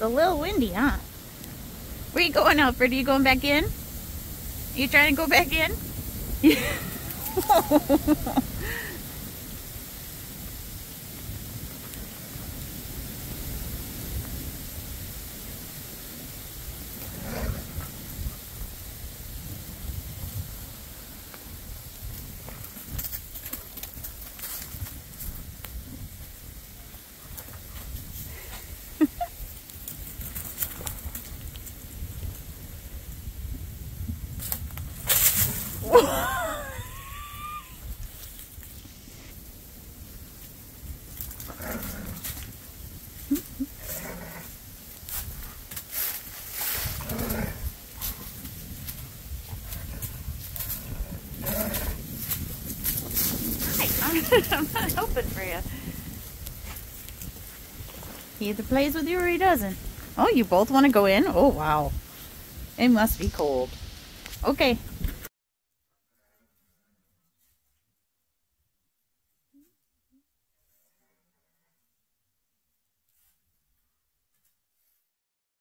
It's a little windy, huh? Where you going, Alfred? Are you going back in? Are you trying to go back in? I'm not helping Freya. He either plays with you or he doesn't. Oh, you both want to go in? Oh, wow. It must be cold. Okay.